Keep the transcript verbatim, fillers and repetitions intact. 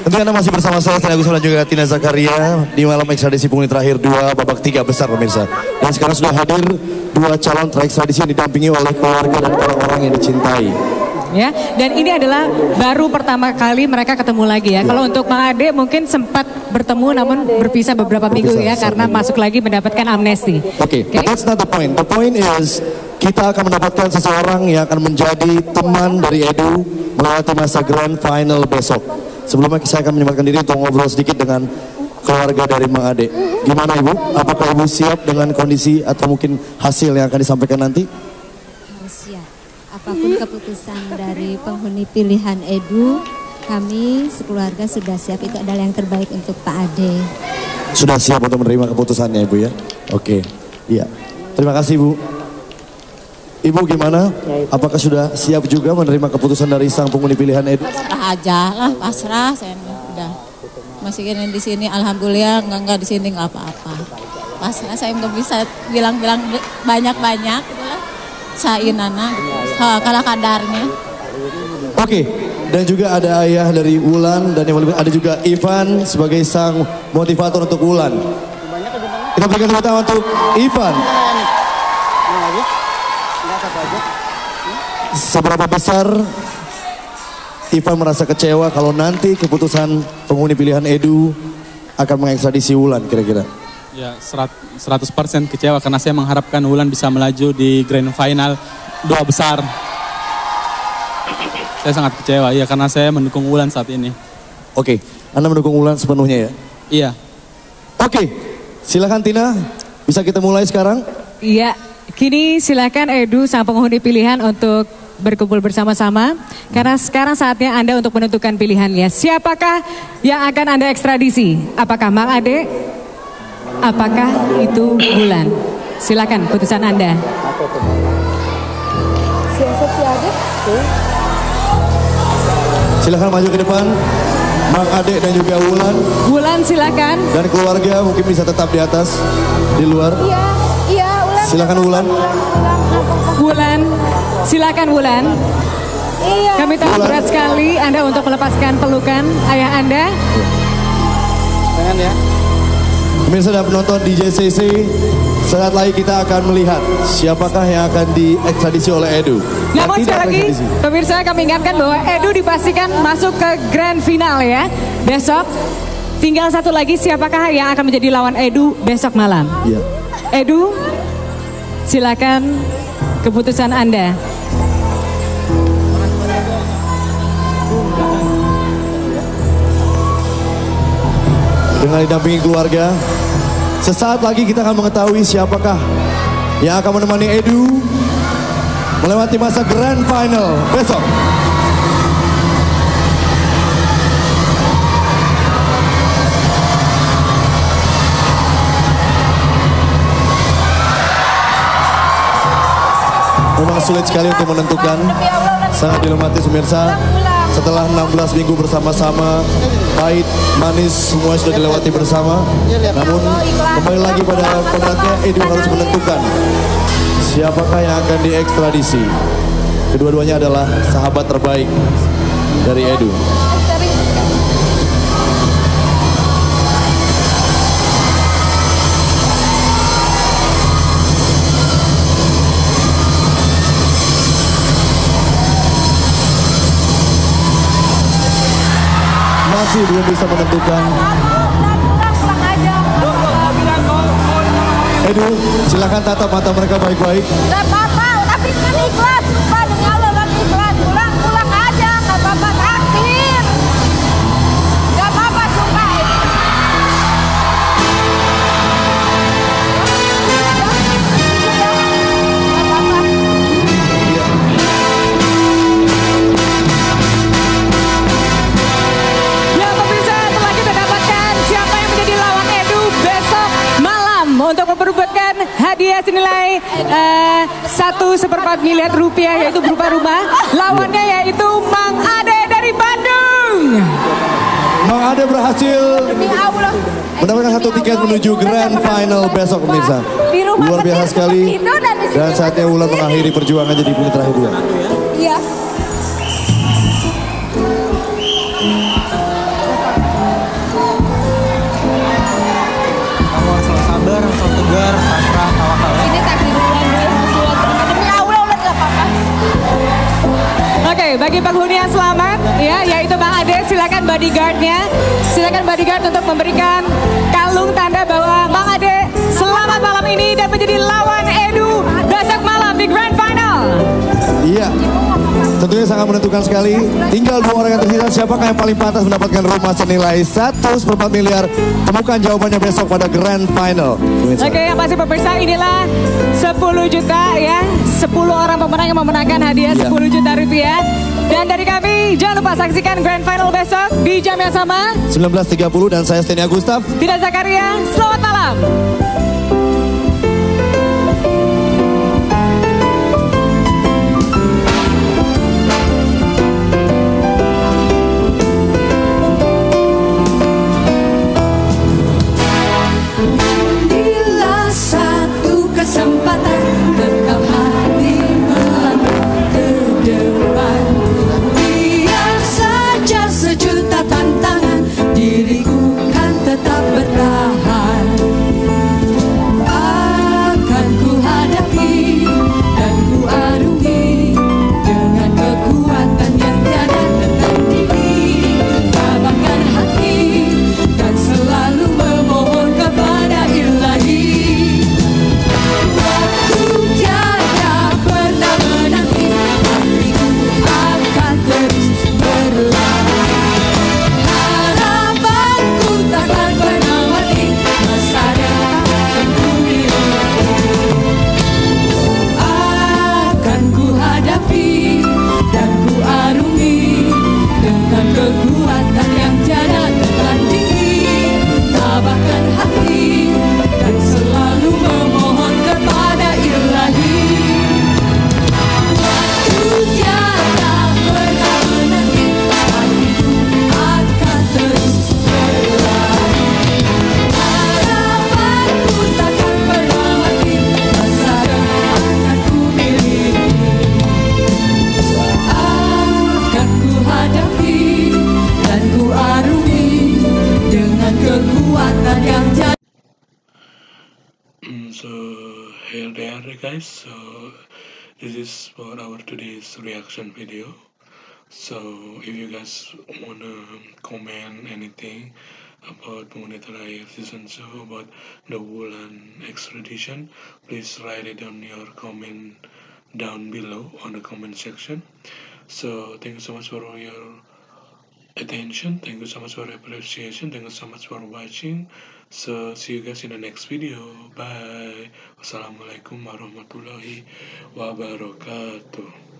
Tentunya Anda masih bersama saya, Tina Agus dan juga Tina Zakaria di malam ekstradisi penghuni terakhir dua babak tiga besar pemirsa. Dan sekarang sudah hadir dua calon terekstradisi yang didampingi oleh keluarga dan orang-orang yang dicintai. Ya, dan ini adalah baru pertama kali mereka ketemu lagi ya. ya. Kalau untuk Mang Ade mungkin sempat bertemu namun berpisah beberapa berpisah, minggu ya karena minggu. masuk lagi mendapatkan amnesti. Oke, okay, okay. But that's not the point. The point is kita akan mendapatkan seseorang yang akan menjadi teman dari Edu melewati masa grand final besok. Sebelumnya saya akan menyempatkan diri untuk ngobrol sedikit dengan keluarga dari Mang Ade. Gimana Ibu? Apakah Ibu siap dengan kondisi atau mungkin hasil yang akan disampaikan nanti? Siap. Apapun keputusan dari penghuni pilihan Edu, kami sekeluarga sudah siap. Itu adalah yang terbaik untuk Pak Ade. Sudah siap untuk menerima keputusannya Ibu ya? Oke, iya. Terima kasih Ibu. Ibu gimana? Apakah sudah siap juga menerima keputusan dari sang penghuni pilihan Edu? Pasrah aja lah, pasrah. Saya udah masih di sini, alhamdulillah nggak nggak di sini nggak apa-apa. Pasrah, saya nggak bisa bilang-bilang banyak-banyak gitu lah. Sain anak, kalah kadarnya. Oke, dan juga ada ayah dari Wulan dan yang paling ada juga Ivan sebagai sang motivator untuk Wulan. Kita berikan tepuk tangan untuk Ivan. Seberapa besar Ivan merasa kecewa kalau nanti keputusan penghuni pilihan Edu akan mengekstradisi Wulan kira-kira? Ya, seratus persen kecewa karena saya mengharapkan Wulan bisa melaju di grand final dua besar. Saya sangat kecewa, ya karena saya mendukung Wulan saat ini. Oke, Anda mendukung Wulan sepenuhnya ya? Iya. Oke, silakan Tina, bisa kita mulai sekarang? Iya, kini silakan Edu sang penghuni pilihan untuk berkumpul bersama-sama. Karena sekarang saatnya Anda untuk menentukan pilihannya. Siapakah yang akan Anda ekstradisi? Apakah Mang Ade? Apakah itu Wulan? Silakan putusan Anda. Silakan maju ke depan. Mang Ade dan juga Wulan. Wulan silakan. Dan keluarga mungkin bisa tetap di atas, di luar. Iya, iya Wulan. Silakan Wulan. Wulan, silakan Wulan. Iya. Kami tahu Wulan. berat sekali Anda untuk melepaskan pelukan ayah Anda. Jangan ya. Pemirsa dan penonton di J C C, saat lagi kita akan melihat siapakah yang akan diekstradisi oleh Edu. Namun sekali lagi, pemirsa kami ingatkan bahwa Edu dipastikan masuk ke grand final ya. Besok tinggal satu lagi siapakah yang akan menjadi lawan Edu besok malam. Iya. Edu, silakan keputusan Anda. Dengan didampingi keluarga, sesaat lagi kita akan mengetahui siapakah yang akan menemani Edu melewati masa grand final besok. Memang sulit sekali untuk menentukan, sangat dilematis pemirsa. Setelah enam belas minggu bersama-sama, pahit, manis, semua sudah dilewati bersama. Namun kembali lagi pada pemerannya, Edu harus menentukan siapakah yang akan diekstradisi. Kedua-duanya adalah sahabat terbaik dari Edu. Masih belum bisa menentukan. Edu, silakan tatap mata mereka baik-baik. Gak apa-apa, tapi kan ikhlas. Sumpah demi Allah kan ikhlas. Pulang-pulang aja, gak apa-apa traktir. Gak apa-apa, sumpah. Ya pemirsa, telah kita dapatkan siapa yang menjadi lawan Edu besok malam untuk memperebutkan hadiah senilai uh, satu seperempat miliar rupiah yaitu berupa rumah. Lawannya yaitu Mang Ade dari Bandung. Mang Ade berhasil mendapatkan satu tiket menuju grand final besok pemirsa. Luar biasa sekali. Dan saatnya Wulan mengakhiri perjuangan jadi penghuni terakhir dua. Iya. bagi penghuni yang selamat, ya, yaitu Bang Ade. Silakan bodyguardnya, silakan bodyguard untuk memberikan kalung tanda bahwa Bang Ade selamat malam ini dan menjadi lawan Edu besok malam di Grand Final. Iya, tentunya sangat menentukan sekali. Tinggal dua orang yang tersisa. Siapakah yang paling pantas mendapatkan rumah senilai satu koma empat miliar? Temukan jawabannya besok pada Grand Final. Oke, yang pasti pemirsa, inilah sepuluh juta ya. sepuluh orang pemenang yang memenangkan hadiah Iya. sepuluh juta rupiah. Dan dari kami, jangan lupa saksikan Grand Final besok di jam yang sama. sembilan belas tiga puluh dan saya Stenia Gustaf. Tidak Zakaria, selamat malam. Inilah satu kesempatan, tetap hati melangkah ke depan. Biar saja sejuta tantangan, diriku kan tetap bertahan. Akan ku hadapi dan ku arungi dengan kekuatan yang tiada tertandingi. Tabahkan hati dan selalu memohon kepada Ilahi. Waktu tiada pernah menanti, hatiku akan terus berlari. Harapanku takkan pernah mati, masa depan ku miliki. Akan ku hadapi dan ku arungi dengan kekuatan yang tiada tertandingi. Tabahkan hati dan selalu memohon kepada Ilahi. Waktu tiada pernah menanti, hatiku akan terus berlari. Harapanku takkan pernah mati, masa depan akan ku miliki. Akan ku hadapi dan ku arungi dengan kekuatan yang tiada. Mm, So here they are guys, so this is for our today's reaction video. So if you guys wanna comment anything about Penghuni Terakhir season two, about the Wulan extradition, please write it on your comment down below on the comment section. So thank you so much for your attention, thank you so much for your appreciation, thank you so much for watching. So see you guys in the next video. Bye. Wassalamualaikum warahmatullahi wabarakatuh.